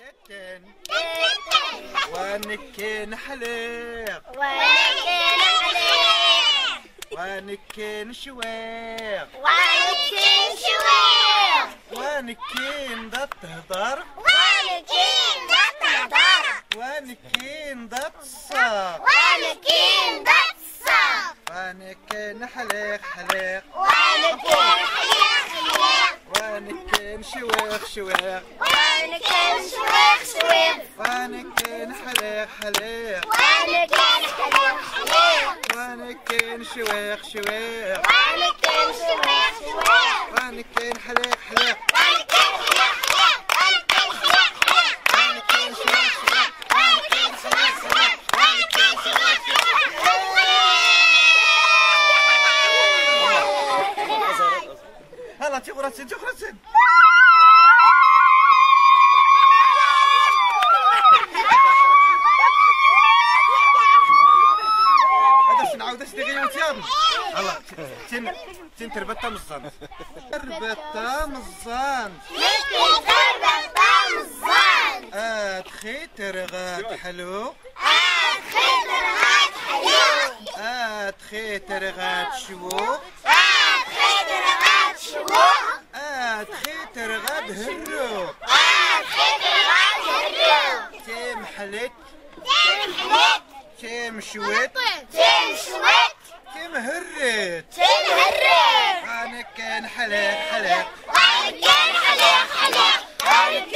تن وانكين حليق وانكين شويق وانكين ضد تهضر وانكين ضد تصاب وانكين حليق وانكين شويق وانكين حليق وانكين شويق وانكين حليق هلا تغرسن هذا شنو عاود تغير وتيام هلا تن تربطة مزان تخي ترغات حلو تخي ترغات شوق تخي ترغات هرو تيم حلت تيم شوت تيم هرت انا كان حلق